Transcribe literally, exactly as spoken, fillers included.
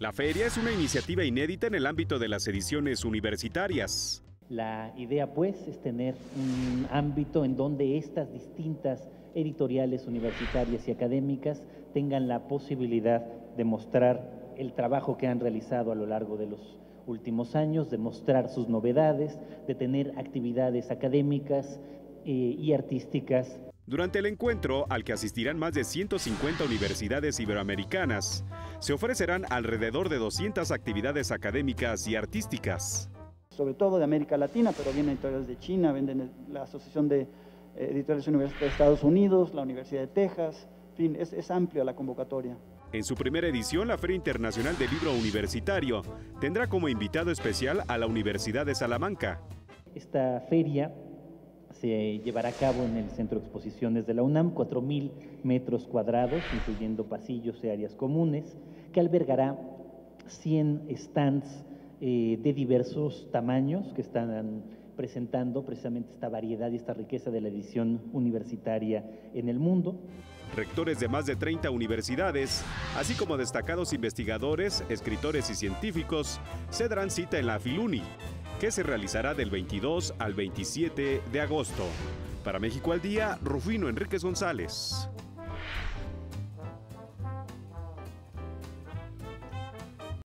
La feria es una iniciativa inédita en el ámbito de las ediciones universitarias. La idea, pues, es tener un ámbito en donde estas distintas editoriales universitarias y académicas tengan la posibilidad de mostrar el trabajo que han realizado a lo largo de los últimos años, de mostrar sus novedades, de tener actividades académicas eh, y artísticas. Durante el encuentro, al que asistirán más de ciento cincuenta universidades iberoamericanas, se ofrecerán alrededor de doscientas actividades académicas y artísticas. Sobre todo de América Latina, pero vienen editoriales de China, vienen la Asociación de Editoriales Universitarias de Estados Unidos, la Universidad de Texas, en fin, es, es amplia la convocatoria. En su primera edición, la Feria Internacional del Libro Universitario tendrá como invitado especial a la Universidad de Salamanca. Esta feria se llevará a cabo en el Centro de Exposiciones de la UNAM, cuatro mil metros cuadrados, incluyendo pasillos y áreas comunes, que albergará cien stands eh, de diversos tamaños que están presentando precisamente esta variedad y esta riqueza de la edición universitaria en el mundo. Rectores de más de treinta universidades, así como destacados investigadores, escritores y científicos, se darán cita en la Filuni, que se realizará del veintidós al veintisiete de agosto. Para México al Día, Rufino Enríquez González.